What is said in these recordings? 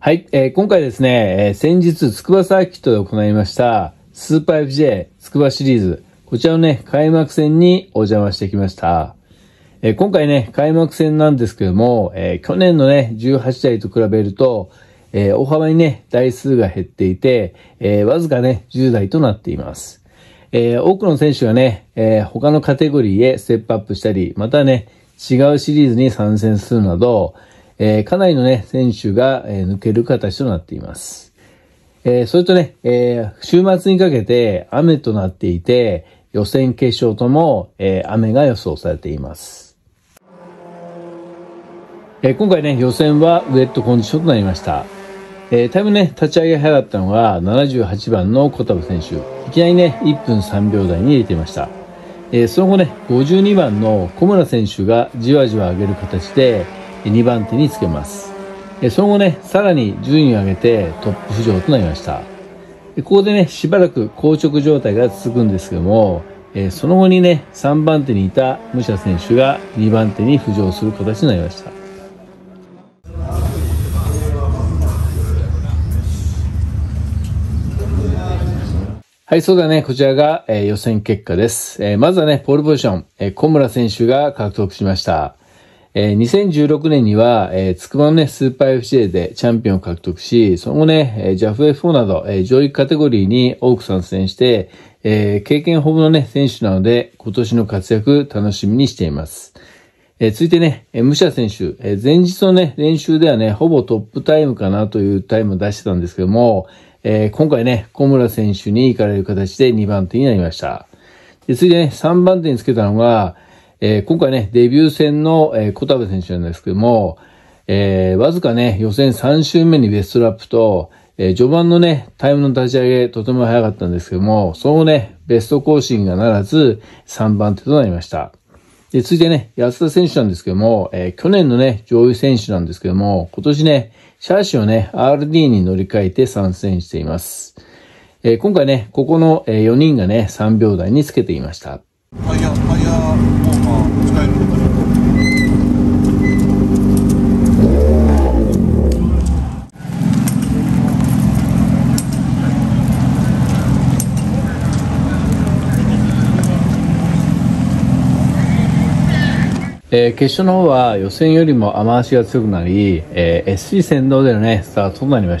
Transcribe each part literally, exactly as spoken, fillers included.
はい、えー、今回ですね、えー、先日筑波サーキットで行いましたスーパー エフジェー 筑波シリーズ、こちらのね、開幕戦にお邪魔してきました。えー、今回ね、開幕戦なんですけども、えー、去年のね、じゅうはちだいと比べると、えー、大幅にね、台数が減っていて、えー、わずかね、じゅうだいとなっています。えー、多くの選手がね、えー、他のカテゴリーへステップアップしたり、またね、違うシリーズに参戦するなど、えー、かなりのね、選手が、えー、抜ける形となっています。えー、それとね、えー、週末にかけて雨となっていて、予選決勝とも、えー、雨が予想されています。えー、今回ね、予選はウェットコンディションとなりました。えー、タイムね、立ち上げ早かったのがななじゅうはちばんの小田部選手。いきなりね、いっぷんさんびょうだいに入れていました。えー、その後ね、ごじゅうにばんの小村選手がじわじわ上げる形でにばんてにつけます。えー、その後ね、さらに順位を上げてトップ浮上となりました。えー、ここでね、しばらく硬直状態が続くんですけども、えー、その後にね、さんばんてにいた武者選手がにばんてに浮上する形になりました。はい、そうだね。こちらが、えー、予選結果です。えー、まずはね、ポールポジション、えー、小村選手が獲得しました。えー、にせんじゅうろくねんには、えー、筑波のね、スーパー エフジェー でチャンピオンを獲得し、その後ね、えー、ジャフエフフォー など、えー、上位カテゴリーに多く参戦して、えー、経験豊富のね、選手なので、今年の活躍楽しみにしています。えー、続いてね、えー、武者選手、えー、前日のね、練習ではね、ほぼトップタイムかなというタイムを出してたんですけども、えー、今回ね、小村選手に行かれる形でにばんてになりました。で、次いでね、さんばんてにつけたのが、えー、今回ね、デビュー戦の、えー、小田部選手なんですけども、えー、わずかね、予選さん週目にベストラップと、えー、序盤のね、タイムの立ち上げとても早かったんですけども、その後ね、ベスト更新がならずさんばんてとなりました。で、続いてね、安田選手なんですけども、えー、去年のね、上位選手なんですけども、今年ね、シャーシをね、アールディー に乗り換えて参戦しています。えー、今回ね、ここのよにんがね、さんびょうだいにつけていました。ファイヤー、ファイヤーウォーマー使えるのかな？えー、決勝の方は予選よりも雨足が強くなり、えー、エスシー 先導でのね、スタートとなりました。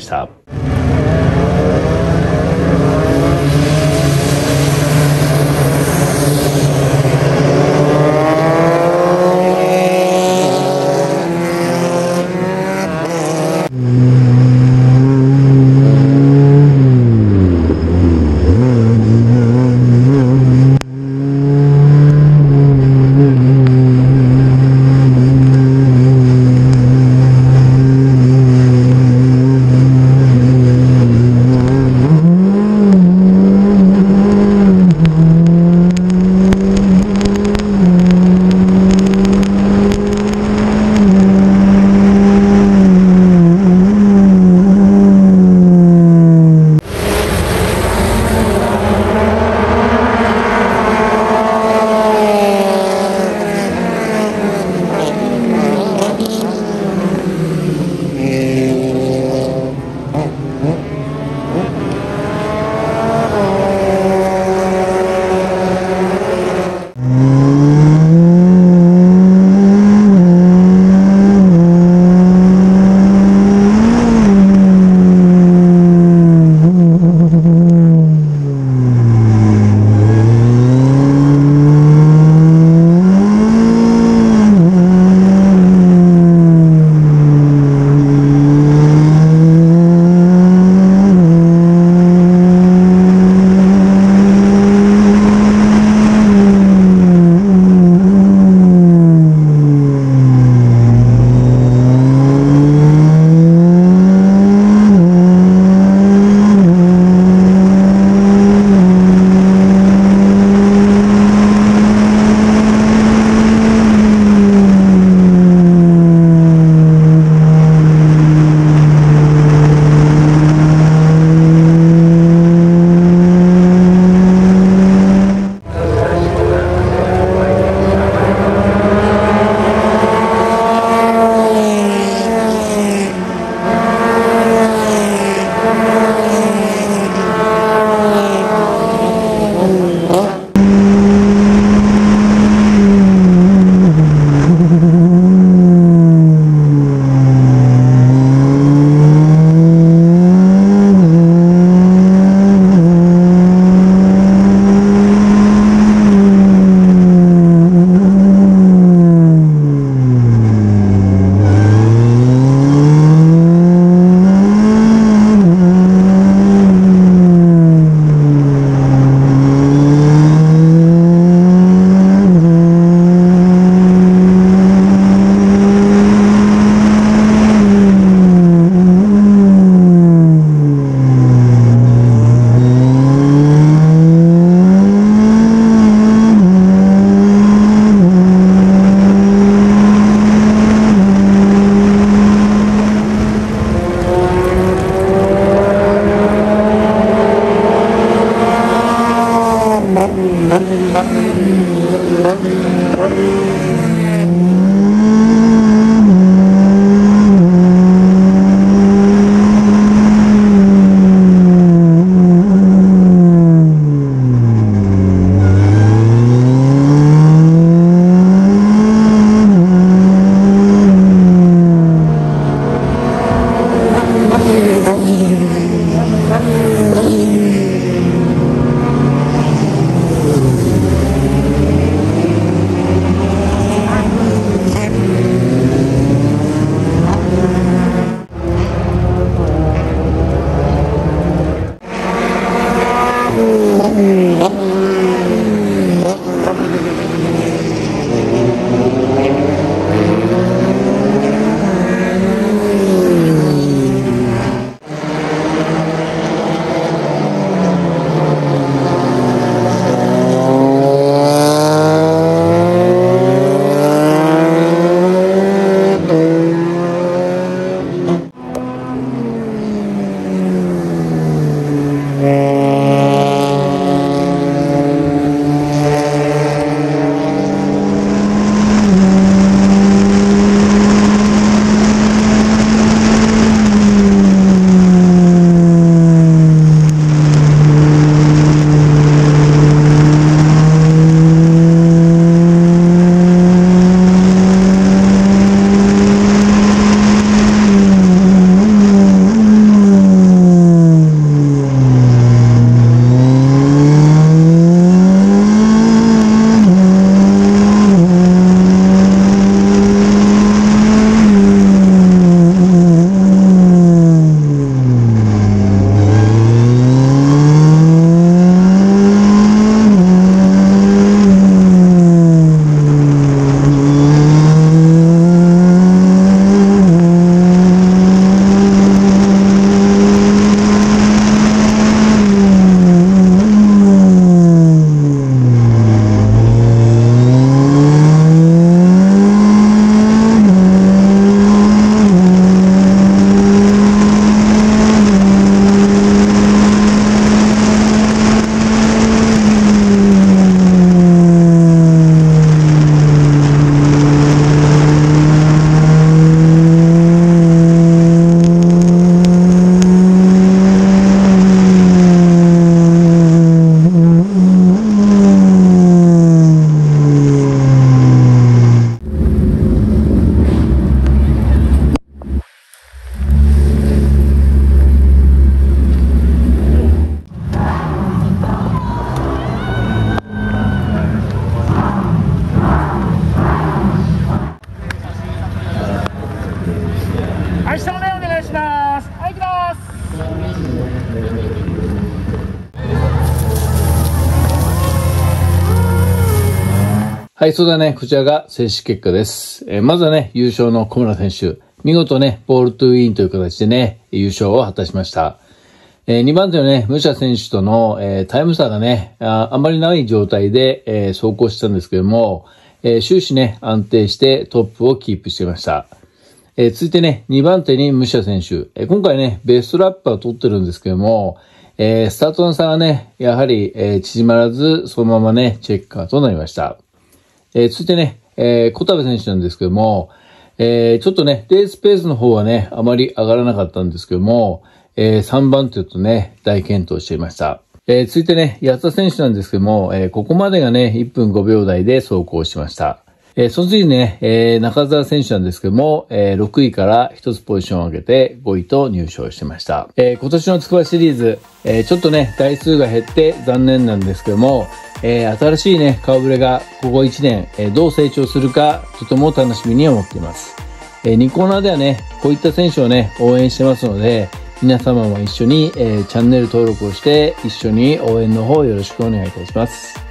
はい、そうだね。こちらが正式結果です。えー、まずはね、優勝の小村選手。見事ね、ボールトゥーインという形でね、優勝を果たしました。えー、にばん手のね、武者選手との、えー、タイム差がね、あ, あまりない状態で、えー、走行したんですけども、えー、終始ね、安定してトップをキープしていました。えー、続いてね、にばん手に武者選手。えー、今回ね、ベストラップは取ってるんですけども、えー、スタートの差がね、やはり、えー、縮まらず、そのままね、チェッカーとなりました。えー、続いてね、えー、小田部選手なんですけども、えー、ちょっとね、レースペースの方はね、あまり上がらなかったんですけども、えー、さんばん手とね、大健闘していました。えー、続いてね、安田選手なんですけども、えー、ここまでがね、いっぷんごびょう台で走行しました。えー、その次にね、えー、中澤選手なんですけども、えー、ろくいからひとつポジションを上げてごいと入賞してました。えー、今年の筑波シリーズ、えー、ちょっとね、台数が減って残念なんですけども、えー、新しいね、顔ぶれがここいちねん、えー、どう成長するか、とても楽しみに思っています。えー、にコーナーではね、こういった選手をね、応援してますので、皆様も一緒に、えー、チャンネル登録をして、一緒に応援の方よろしくお願いいたします。